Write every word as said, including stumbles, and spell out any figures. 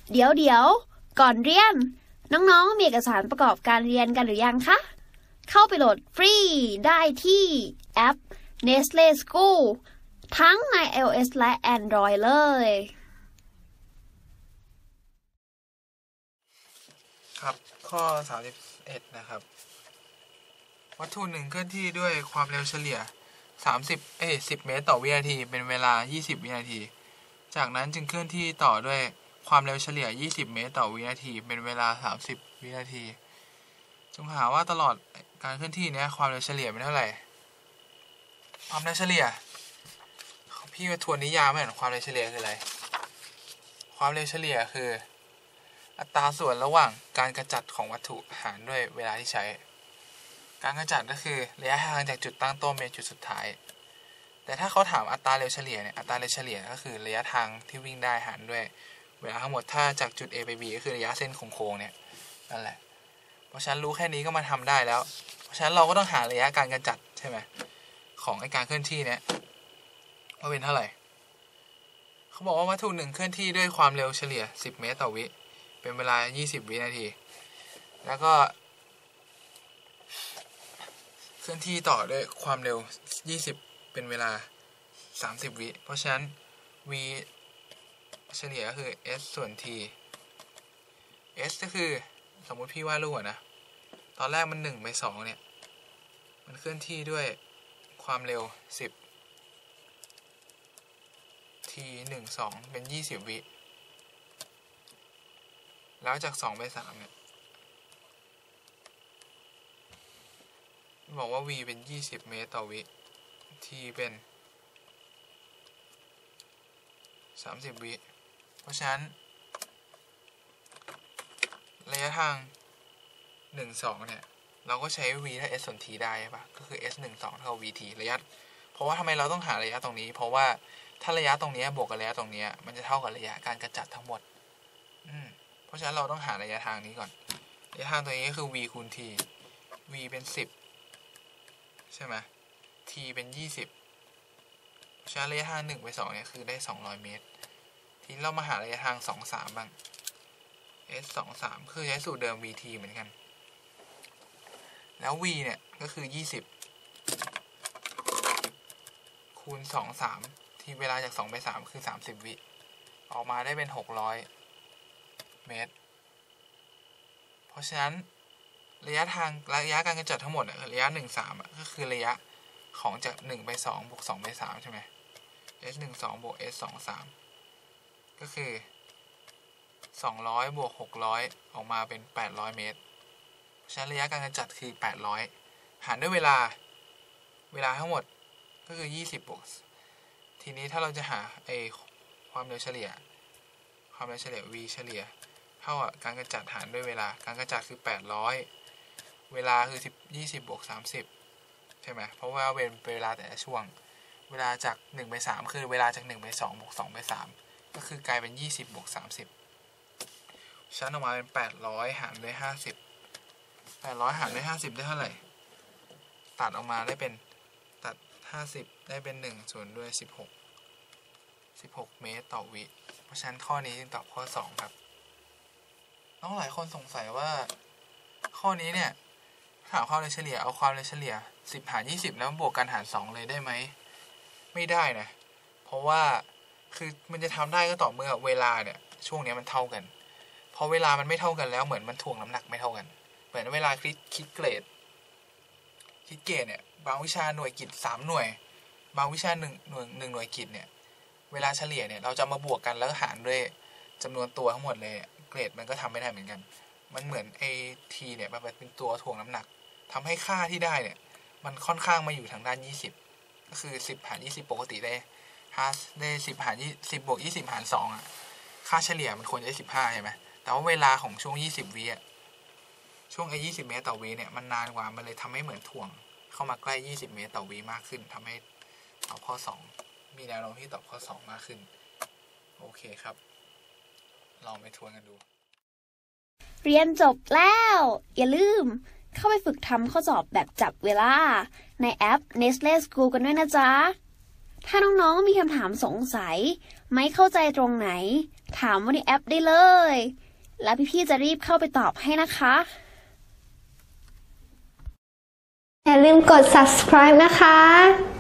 เดี๋ยวเดี๋ยวก่อนเรียนน้องๆมีเอกสารประกอบการเรียนกันหรือยังคะเข้าไปโหลดฟรีได้ที่แอป Nestle School ทั้งใน iOS และ Android เลยครับข้อสามสิบเอ็ดนะครับวัตถุหนึ่งเคลื่อนที่ด้วยความเร็วเฉลี่ยสามสิบเอ้ยสิบเมตรต่อวินาทีเป็นเวลายี่สิบวินาทีจากนั้นจึงเคลื่อนที่ต่อด้วยความเร็วเฉลี่ยยี่สิบเมตรต่อวินาทีเป็นเวลาสามสิบวินาทีจงหาว่าตลอดการเคลื่อนที่นี้ความเร็วเฉลี่ยเป็นเท่าไหร่ความเร็วเฉลี่ยพี่มาทวนนิยามให้หน่อยความเร็วเฉลี่ยคืออะไรความเร็วเฉลี่ยคืออัตราส่วนระหว่างการกระจัดของวัตถุหารด้วยเวลาที่ใช้การกระจัดก็คือระยะทางจากจุดตั้งต้นไปจุดสุดท้ายแต่ถ้าเขาถามอัตราเร็วเฉลี่ยเนี่ยอัตราเร็วเฉลี่ยก็คือระยะทางที่วิ่งได้หารด้วยเวลาทั้งหมดถ้าจากจุด A ไป B ก็คือระยะเส้นโค้งๆเนี่ยนั่นแหละเพราะฉะนั้นรู้แค่นี้ก็มาทำได้แล้วเพราะฉะนั้นเราก็ต้องหาระยะการกระจัดใช่ไหมของไอ้การเคลื่อนที่เนี่ยว่าเป็นเท่าไหร่เขาบอกว่าวัตถุหนึ่งเคลื่อนที่ด้วยความเร็วเฉลี่ยสิบเมตรต่อวิเป็นเวลายี่สิบวินาทีแล้วก็เคลื่อนที่ต่อด้วยความเร็วยี่สิบเป็นเวลาสามสิบวิเพราะฉะนั้น v เฉลี่ยก็คือ s ส่วน t s ก็คือสมมุติพี่วาดรูปนะตอนแรกมันหนึ่งไปสองเนี่ยมันเคลื่อนที่ด้วยความเร็วสิบ t หนึ่ง สองเป็นยี่สิบวิแล้วจากสองไปสามเนี่ยบอกว่า v เป็นยี่สิบเมตรต่อวิ t เป็นสามสิบวิเพราะฉะนั้นระยะทางหนึ่ง สองเนี่ยเราก็ใช้ v ถ้า s ส่วน t ได้ใช่ปะก็คือ s หนึ่ง สองเท่า vt ระยะเพราะว่าทำไมเราต้องหาระยะตรงนี้เพราะว่าถ้าระยะตรงนี้บวกกับระยะตรงนี้มันจะเท่ากับระยะการกระจัดทั้งหมดอืมเพราะฉะนั้นเราต้องหาระยะทางนี้ก่อนระยะทางตัวนี้ก็คือ v คูณ t v เป็นสิบใช่ไหม t เป็นยี่สิบเพราะฉะนั้นระยะทางหนึ่งไปสองเนี่ยคือได้สองร้อยเมตรทีนี้เรามาหาระยะทางสอง สามบ้าง s สอง สามคือใช้สูตรเดิม vt เหมือนกันแล้ว v เนี่ยก็คือยี่สิบคูณสอง สามที่เวลาจากสองไปสามคือสามสิบวิออกมาได้เป็นหกร้อยเมตรเพราะฉะนั้นระยะทางระยะการกระจัดทั้งหมดระยะหนึ่ง สามก็คือระยะของจากหนึ่งไปสองบวกสองไปสามใช่ไหม s หนึ่ง สองบวก s สอง สามก็คือสองร้อยบวกหกร้อยออกมาเป็นแปดร้อยเมตรเพราะฉะนั้นระยะการกระจัดคือแปดร้อยหารด้วยเวลาเวลาทั้งหมดก็คือยี่สิบบวกทีนี้ถ้าเราจะหาไอความเร็วเฉลี่ยความเร็วเฉลี่ย v เฉลี่ยเท่ากับการกระจัดหารด้วยเวลาการกระจัดคือแปดร้อยเวลาคือยี่สิบบวกสามสิบใช่ไหมเพราะว่าเป็นเวลาแต่ละช่วงเวลาจากหนึ่งไปสามคือเวลาจากหนึ่งไปสองบวกสองไปสามก็คือกลายเป็นยี่สิบบวกสามสิบชั้นออกมาเป็นแปดร้อยหารด้วยห้าสิบแปดร้อยหารด้วยห้าสิบได้เท่าไหร่ตัดออกมาได้เป็นตัดห้าสิบได้เป็นหนึ่งส่วนด้วยสิบหก สิบหกเมตรต่อวิเพราะฉะนั้นข้อนี้จึงตอบข้อสองครับน้องหลายคนสงสัยว่าข้อนี้เนี่ยถามความเร็วเฉลี่ยเอาความเร็วเฉลี่ยสิบหารยี่สิบแล้วบวกกันหารสองเลยได้ไหมไม่ได้นะเพราะว่าคือมันจะทำได้ก็ต่อเมื่อเวลาเนี่ยช่วงนี้มันเท่ากันพอเวลามันไม่เท่ากันแล้วเหมือนมันถ่วงน้ำหนักไม่เท่ากันเหมือนเวลาคิดคิดเกรดคิดเกรดเนี่ยบางวิชาหน่วยกิตสามหน่วยบางวิชาหนึ่งหน่วยหนึ่งหน่วยกิตเนี่ยเวลาเฉลี่ยเนี่ยเราจะมาบวกกันแล้วหารด้วยจำนวนตัวทั้งหมดเลยเกรดมันก็ทำไม่ได้เหมือนกันมันเหมือนไอทีเนี่ยมันเป็นตัวถ่วงน้ำหนักทำให้ค่าที่ได้เนี่ยมันค่อนข้างมาอยู่ทางด้านยี่สิบก็คือสิบหารยี่สิบปกติได้ห้าได้สิบหารยี่สิบบวกยี่สิบหารสองอ่ะค่าเฉลี่ยมันควรจะได้สิบห้าใช่ไหมแต่ว่าเวลาของช่วงยี่สิบวิอ่ะช่วงไอยี่สิบเมตรต่อวิเนี่ยมันนานกว่ามันเลยทำให้เหมือนถ่วงเข้ามาใกล้ยี่สิบเมตรต่อวิมากขึ้นทำให้ตอบข้อสองมีแนวโน้มที่ตอบข้อสองมากขึ้นโอเคครับลองไปทวนกันดูเรียนจบแล้วอย่าลืมเข้าไปฝึกทำข้อสอบแบบจับเวลาในแอป Nestle School กันด้วยนะจ๊ะถ้าน้องๆมีคำถามสงสัยไม่เข้าใจตรงไหนถามว่าในแอปได้เลย แล้วพี่ๆจะรีบเข้าไปตอบให้นะคะอย่าลืมกด ซับสไครบ์ นะคะ